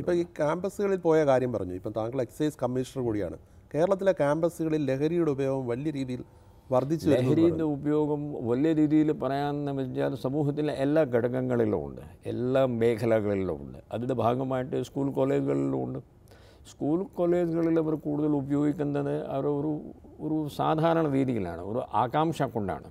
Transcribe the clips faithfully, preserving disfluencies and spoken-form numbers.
ഇപ്പോൾ ഈ ക്യാമ്പസുകളിൽ പോയ കാര്യം പറഞ്ഞു. ഇപ്പം താങ്കൾ എക്സൈസ് കമ്മീഷണർ കൂടിയാണ്. കേരളത്തിലെ ക്യാമ്പസുകളിൽ ലഹരിയുടെ ഉപയോഗം വലിയ രീതിയിൽ വർദ്ധിച്ചു. ലഹരിയുടെ ഉപയോഗം വലിയ രീതിയിൽ പറയാമെന്ന് വെച്ചാൽ സമൂഹത്തിലെ എല്ലാ ഘടകങ്ങളിലും ഉണ്ട്, എല്ലാ മേഖലകളിലും ഉണ്ട്. അതിൻ്റെ ഭാഗമായിട്ട് സ്കൂൾ കോളേജുകളിലും ഉണ്ട്. സ്കൂൾ കോളേജുകളിൽ അവർ കൂടുതൽ ഉപയോഗിക്കുന്നത് അവർ ഒരു ഒരു സാധാരണ രീതിയിലാണ്, ഒരു ആകാംക്ഷ കൊണ്ടാണ്.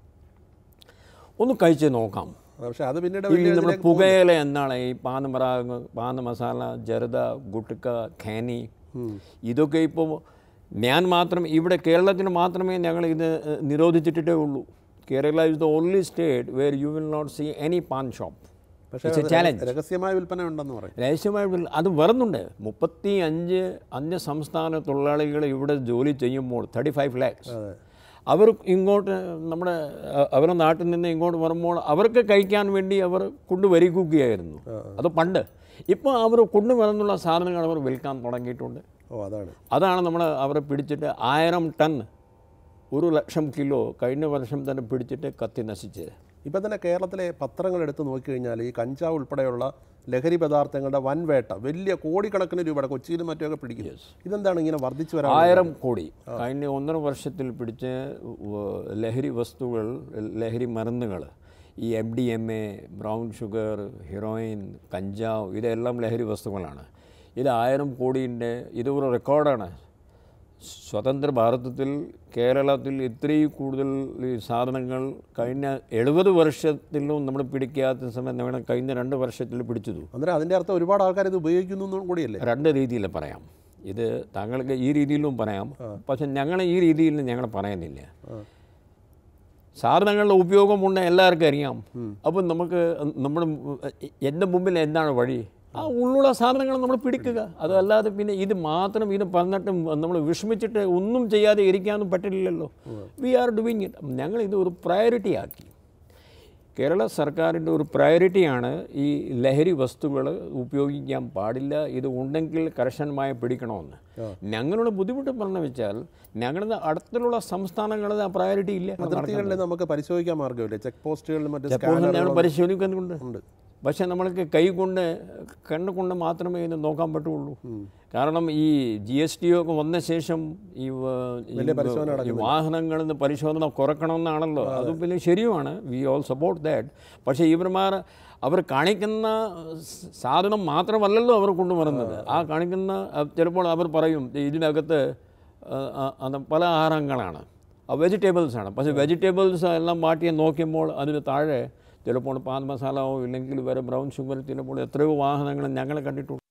ഒന്ന് കഴിച്ച് നോക്കാം. പക്ഷേ അത് പിന്നീട് നമ്മുടെ പുകയില എന്താണ് ഈ പാനമറ പാന മസാല, ജർദ, ഗുട്ക, ഖാനി, ഇതൊക്കെ ഇപ്പോൾ ഞാൻ മാത്രം ഇവിടെ കേരളത്തിന് മാത്രമേ ഞങ്ങൾ ഇത് നിരോധിച്ചിട്ടേ ഉള്ളൂ. Kerala is the only state where you will not see any pan shop. പക്ഷേ ചാലഞ്ച് രഹസ്യമായ വിൽപ്പന ഉണ്ടെന്ന് പറയും. രഹസ്യമായ അത് വരുന്നുണ്ട്. മുപ്പത്തി അഞ്ച് അന്യ സംസ്ഥാന തൊഴിലാളികൾ ഇവിടെ ജോലി ചെയ്യുമ്പോൾ തേർട്ടി ഫൈവ് ലാക്സ് അവർ ഇങ്ങോട്ട് നമ്മുടെ അവരുടെ നാട്ടിൽ നിന്ന് ഇങ്ങോട്ട് വരുമ്പോൾ അവർക്ക് കഴിക്കാൻ വേണ്ടി അവർ കൊണ്ടുവരിക്കുകയായിരുന്നു. അത് പണ്ട്. ഇപ്പോൾ അവർ കൊണ്ടുവരുന്നുള്ള സാധനങ്ങൾ അവർ വിൽക്കാൻ തുടങ്ങിയിട്ടുണ്ട്. ഓ അതാണ് അതാണ് നമ്മൾ അവരെ പിടിച്ചിട്ട് ആയിരം ടൺ ഒരു ലക്ഷം കിലോ കഴിഞ്ഞ വർഷം തന്നെ പിടിച്ചിട്ട് കത്തി നശിച്ചത്. ഇപ്പം തന്നെ കേരളത്തിലെ പത്രങ്ങൾ എടുത്ത് നോക്കിക്കഴിഞ്ഞാൽ ഈ കഞ്ചാവ് ഉൾപ്പെടെയുള്ള ലഹരി പദാർത്ഥങ്ങളുടെ വൻവേട്ട വലിയ കോടിക്കണക്കിന് രൂപയുടെ കൊച്ചിയിലും മറ്റൊക്കെ പിടിക്കും. ഇതെന്താണ് ഇങ്ങനെ വർദ്ധിച്ചു വരാൻ? ആയിരം കോടി കഴിഞ്ഞ ഒന്നര വർഷത്തിൽ പിടിച്ച ലഹരി വസ്തുക്കൾ, ലഹരി മരുന്നുകൾ, ഈ M D M A, brown sugar, heroin, കഞ്ചാവ്, ഇതെല്ലാം ലഹരി വസ്തുക്കളാണ്. ഇത് ആയിരം കോടിൻ്റെ ഇത് ഒരു റെക്കോർഡാണ്. സ്വതന്ത്ര ഭാരതത്തിൽ കേരളത്തിൽ ഇത്രയും കൂടുതൽ ഈ സാധനങ്ങൾ കഴിഞ്ഞ എഴുപത് വർഷത്തിലും നമ്മൾ പിടിക്കാത്ത സമയം നമ്മൾ കഴിഞ്ഞ രണ്ട് വർഷത്തിൽ പിടിച്ചതു. അന്നേരം അതിൻ്റെ അർത്ഥം ഒരുപാട് ആൾക്കാർ ഇത് ഉപയോഗിക്കുന്നു കൂടിയല്ലേ? രണ്ട് രീതിയിൽ പറയാം. ഇത് താങ്കൾക്ക് ഈ രീതിയിലും പറയാം, പക്ഷെ ഞങ്ങൾ ഈ രീതിയിൽ ഞങ്ങൾ പറയുന്നില്ല. സാധനങ്ങളുടെ ഉപയോഗമുണ്ട് എല്ലാവർക്കും അറിയാം. അപ്പം നമുക്ക് നമ്മുടെ എൻ്റെ മുമ്പിൽ എന്താണ് വഴി? ആ ഉള്ളുള്ള സാധനങ്ങൾ നമ്മൾ പിടിക്കുക. അതല്ലാതെ പിന്നെ ഇത് മാത്രം ഇത് പറഞ്ഞിട്ടും നമ്മൾ വിഷമിച്ചിട്ട് ഒന്നും ചെയ്യാതെ ഇരിക്കാനും പറ്റില്ലല്ലോ. We are doing it. ഞങ്ങൾ ഇത് ഒരു പ്രയോറിറ്റി ആക്കി. കേരള സർക്കാരിൻ്റെ ഒരു പ്രയോറിറ്റിയാണ് ഈ ലഹരി വസ്തുക്കൾ ഉപയോഗിക്കാൻ പാടില്ല, ഇത് ഉണ്ടെങ്കിൽ കർശനമായി പിടിക്കണമെന്ന്. ഞങ്ങളുടെ ബുദ്ധിമുട്ട് പറഞ്ഞു വെച്ചാൽ ഞങ്ങളുടെ അടുത്തുള്ള സംസ്ഥാനങ്ങളിൽ ആ പ്രയോറിറ്റി ഇല്ല. അതിർത്തികളിൽ നമുക്ക് പരിശോധിക്കാൻ മാർഗ്ഗമില്ല. ചെക്ക് പോസ്റ്റുകളിൽ മറ്റു ഞങ്ങൾ പരിശോധിക്കുന്നുണ്ട്. പക്ഷേ നമ്മൾക്ക് കൈ കൊണ്ട് കണ്ണുകൊണ്ട് മാത്രമേ ഇത് നോക്കാൻ പറ്റുള്ളൂ. കാരണം ഈ ജി എസ് ടി ഒക്കെ വന്ന ശേഷം ഈ വാഹനങ്ങളിൽ നിന്ന് പരിശോധന കുറക്കണമെന്നാണല്ലോ. അത് പിന്നെ ശരിയുമാണ്, വി ഓൾ സപ്പോർട്ട് ദാറ്റ്. പക്ഷേ ഇവന്മാർ അവർ കാണിക്കുന്ന സാധനം മാത്രമല്ലല്ലോ അവർ കൊണ്ടുവരുന്നത്. ആ കാണിക്കുന്ന ചിലപ്പോൾ അവർ പറയും ഇതിനകത്ത് പല ആഹാരങ്ങളാണ്, വെജിറ്റബിൾസാണ്. പക്ഷേ വെജിറ്റബിൾസ് എല്ലാം മാറ്റി നോക്കുമ്പോൾ അതിന് താഴെ ചിലപ്പോൾ പാൻ മസാലയോ ഇല്ലെങ്കിൽ വേറെ ബ്രൗൺ ഷുഗർ ചിലപ്പോൾ എത്രയോ വാഹനങ്ങൾ ഞങ്ങൾ കണ്ടിട്ടുണ്ട്.